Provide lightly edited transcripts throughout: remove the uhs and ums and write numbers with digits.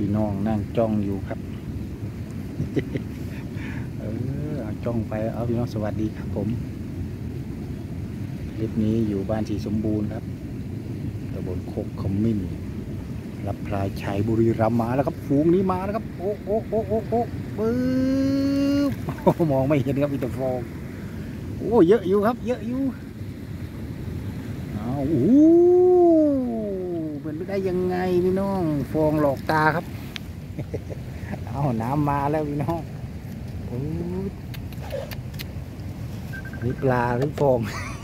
พี่น้องนั่งจ้องอยู่ครับ จ้องไปเอาพี่น้องสวัสดีครับผมคลิปนี้อยู่บ้านสีสมบูรณ์ครับตำบลโคกขมิ้นรับพลายชัยบุรีรัมย์มาแล้วครับฝูงนี้มาแล้วครับโอ้โอ้โอ้โอ้โอ้ปึ๊บมองไม่เห็นครับมีแต่ฟองโอ้เยอะอยู่ครับเยอะอยู่อ้าวโอ้เป็นไปได้ยังไงพี่น้องฟองหลอกตาครับ เอาน้ำมาแล้วพี่น้องนี่ปลาหรือฟอง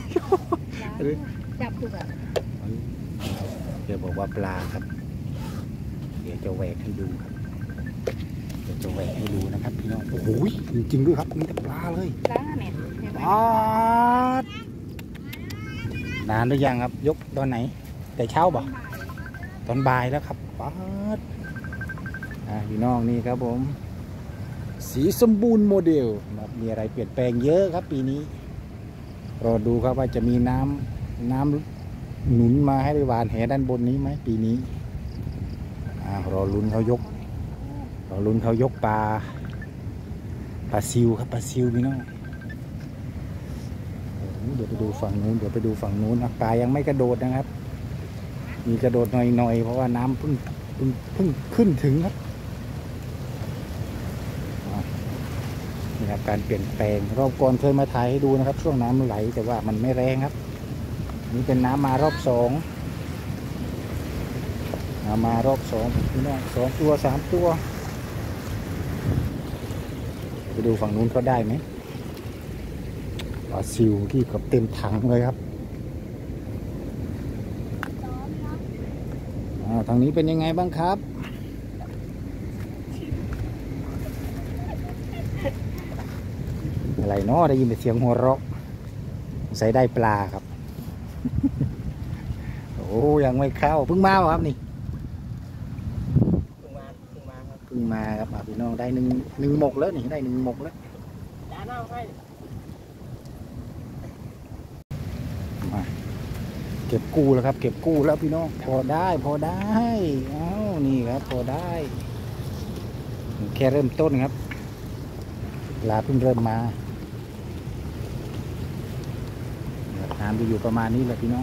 จับดูแบบเดี๋ยวบอกว่าปลาครับเดี๋ยวจะแหวกให้ดูครับเดี๋ยวจะแหวกให้ดูนะครับพี่น้องโอ้โหจริงๆด้วยครับมีแต่ปลาเลยปลาเนี่ยปลานานหรือยังครับยกตอนไหนแต่เช้าบ่ตอนบ่ายแล้วครับปลาพี่น้องนี่ครับผมสีสมบูรณ์โมเดลมีอะไรเปลี่ยนแปลงเยอะครับปีนี้รอดูครับว่าจะมีน้ำหนุนมาให้ได้หวานแหด้านบนนี้ไหมปีนี้รอลุ้นเขายกปลาซิวครับปลาซิวพี่น้องเดี๋ยวไปดูฝั่งนู้นนะปลายังไม่กระโดดนะครับมีกระโดดหน่อยเพราะว่าน้ำเพิ่งขึ้นถึงครับนี่ครับการเปลี่ยนแปลงรอบก่อนเคยมาถ่ายให้ดูนะครับช่วงน้ำไหลแต่ว่ามันไม่แรงครับนี่เป็นน้ำมารอบสองมารอบสองพี่น้อง2 ตัว 3 ตัวไปดูฝั่งนู้นเขาได้ไหมปลาซิวที่กับเต็มถังเลยครับทางนี้เป็นยังไงบ้างครับอะไรเนาะได้ยินแต่เสียงหัวเราะใส่ได้ปลาครับ โอ้ยังไม่เข้าเพิ่งมาครับนี่เพิ่งมาครับพี่น้องได้หนึ่งหมกแล้วนี่ได้1 หมกแล้วมาเก็บกู้แล้วครับเก็บกู้แล้วพี่น้องพอได้อ้าวนี่ครับพอได้แค่เริ่มต้นครับปลาเพิ่งเริ่มมาน้ำจะอยู่ประมาณนี้แหละพี่น้อง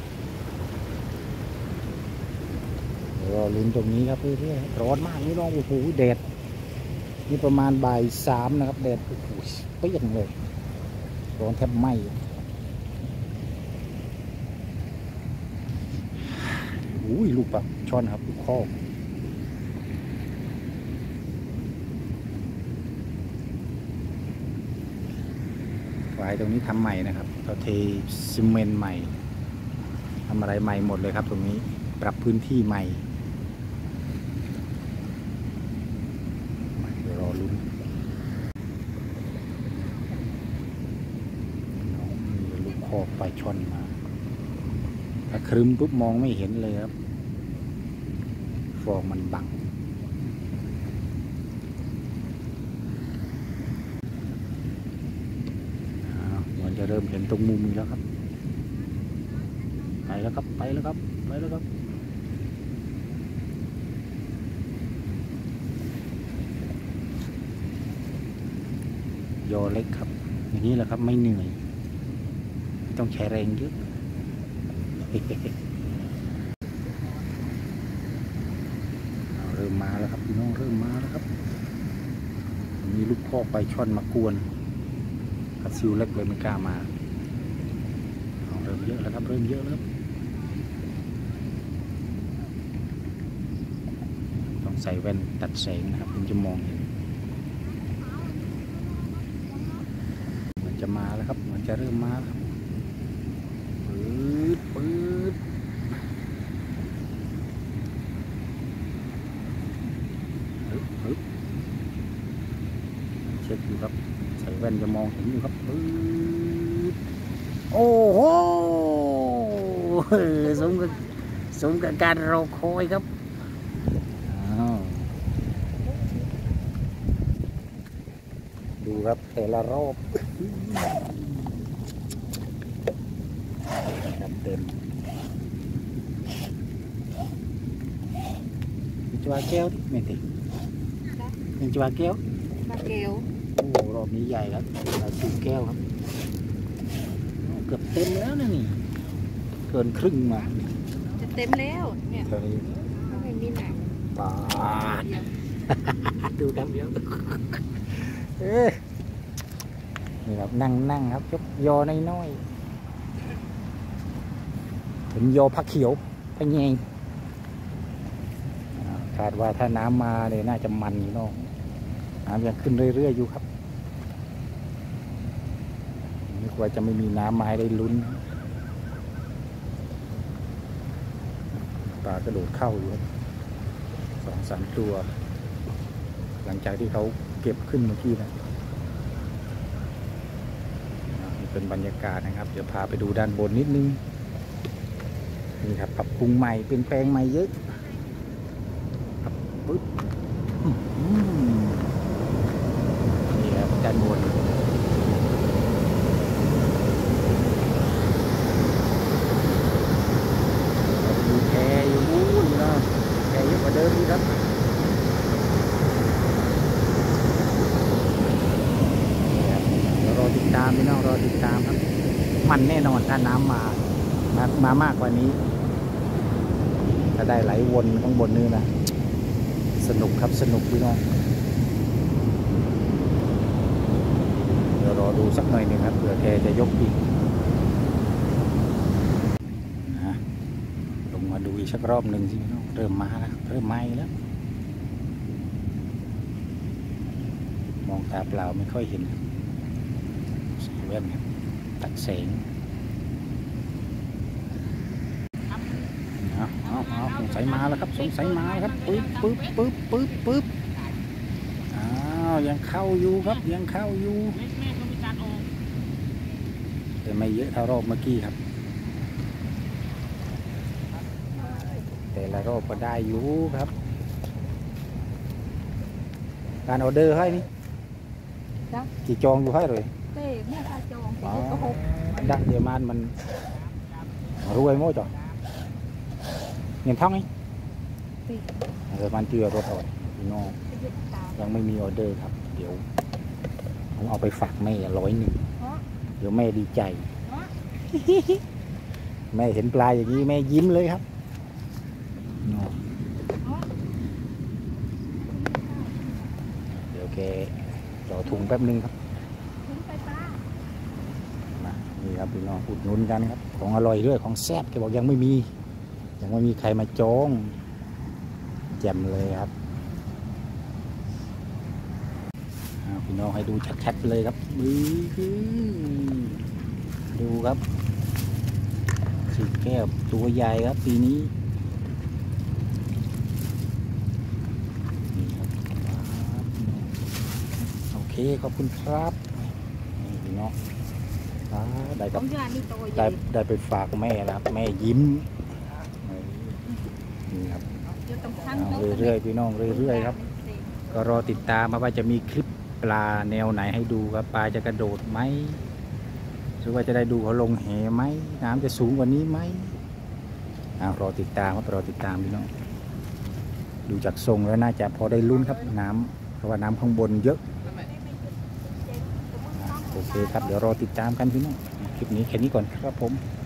รอลุ้นตรงนี้ครับเพื่อนร้อนมากนี่น้องโอ้โหแดดนี่ประมาณบ่าย 3นะครับแดดโอ้โหเปรี้ยงเลยร้อนแทบไหม้อุ้ยลูกปลาช่อนครับลูกข้อฝายตรงนี้ทำใหม่นะครับเราเทซีเมนต์ใหม่ทำอะไรใหม่หมดเลยครับตรงนี้ปรับพื้นที่ใหม่รอลุ้นมีลูกคอกปลาช่อนมาถ้าครึ้มปุ๊บมองไม่เห็นเลยครับฟองมันบังเหมือนจะเริ่มเห็นตรงมุมนี้แล้วครับไปแล้วครับยอเล็กครับอย่างนี้แหละครับไม่เหนื่อยไม่ต้องใช้แรงเยอะ เริ่มมาแล้วครับพี่น้องเริ่มมาแล้วครับมีลูกพ่อไปช่อนมากวนกับซิวเล็กเลยไม่กล้ามาเริ่มเยอะแล้วครับต้องใส่แว่นตัดแสงนะครับถึงจะมองเห็นมันจะมาแล้วครับมันจะเริ่มมาแล้วปื๊ดเช็คอยู่ครับใส่แว่นจะมองเห็นอยู่ครับปื๊ดโอ้โหสมกับการรอคอยครับดูครับแต่ละรอบเต็มจัวแก้วดิไม่ติเป็นจัวแก้วปลาเกลียวโอ้รอบนี้ใหญ่ครับเราสูแก้วครับเกือบเต็มแล้วนะนี่เกินครึ่งมาจะเต็มแล้วเนี่ยเท่านี้ไม่มีหนังบาด ดูครับเดี๋ยวนี่ครับนั่งครับยกยอน้อยๆเป็นยอผักเขียวพะแยงคาดว่าถ้าน้ำมาเนี่ยน่าจะมันอยู่นอกน้ำยังขึ้นเรื่อยๆอยู่ครับนึกว่าจะไม่มีน้ำมาให้ได้ลุ้นปลากระโดดเข้าอยู่2-3 ตัวหลังจากที่เขาเก็บขึ้นเมื่อกี้นะนี่เป็นบรรยากาศนะครับเดี๋ยวพาไปดูด้านบนนิดนึงนี่ครับปรับปรุงใหม่เป็นแปลงใหม่เยอะครับปึ๊บนี่ครับด้านบนดูแพอยู่นู้นนะแพเยอะกว่าเดิมนี่ครับรอติดตามพี่น้องรอติดตามครับมันแน่นอนถ้าน้ำมามากกว่านี้ถ้าได้ไหลวนข้างบนนี่นะสนุกครับสนุกพี่น้องเดี๋ยวรอดูสักหน่อยหนึ่งครับเผื่อแกจะยกอีกลงมาดูอีกสักรอบหนึ่งสิพี่น้องเริ่มมาแล้วเริ่มไหม้แล้วมองตาเปล่าไม่ค่อยเห็นแว่นครับตัดแสงเอาสงสัยมาแล้วครับสงสัยมาแล้วครับปึ๊บอ้าวยังเข้าอยู่ครับยังเข้าอยู่แต่ไม่เยอะเท่ารอบเมื่อกี้ครับแต่ละรอบก็ได้อยู่ครับการออเดอร์ให้นี่กี่จองอยู่ให้เลยเต้แม่พาจองก็หกดักเดียมันรวยโม่จ่อเงินท่องไงมันเจือรถอ่อนพี่น้องยังไม่มีออเดอร์ครับเดี๋ยวผมเอาไปฝากแม่100เดี๋ยวแม่ดีใจแม่เห็นปลาอย่างนี้แม่ยิ้มเลยครับเดี๋ยวแกรอถุงแป๊บนึงครับนี่ครับพี่น้องอุดหนุนกันครับของอร่อยด้วยของแซ่บแกบอกยังไม่มีใครมาจองแจ่มเลยครับพี่น้องให้ดูชัดๆเลยครับดูครับสีแก้วตัวใหญ่ครับปีนี้โอเคขอบคุณครับพี่น้องได้ไปฝากแม่นะครับแม่ยิ้มนี่ครับเรื่อยๆพี่น้องเรื่อยๆครับก็รอติดตามว่าจะมีคลิปปลาแนวไหนให้ดูครับปลาจะกระโดดไหมหรือว่าจะได้ดูเขาลงแหไหมน้ำจะสูงกว่านี้ไหมรอติดตามครับรอติดตามพี่น้องดูจากทรงแล้วน่าจะพอได้ลุ้นครับน้ำเพราะว่าน้ำข้างบนเยอะโอเคครับเดี๋ยวรอติดตามกันพี่น้องคลิปนี้แค่นี้ก่อนครับผม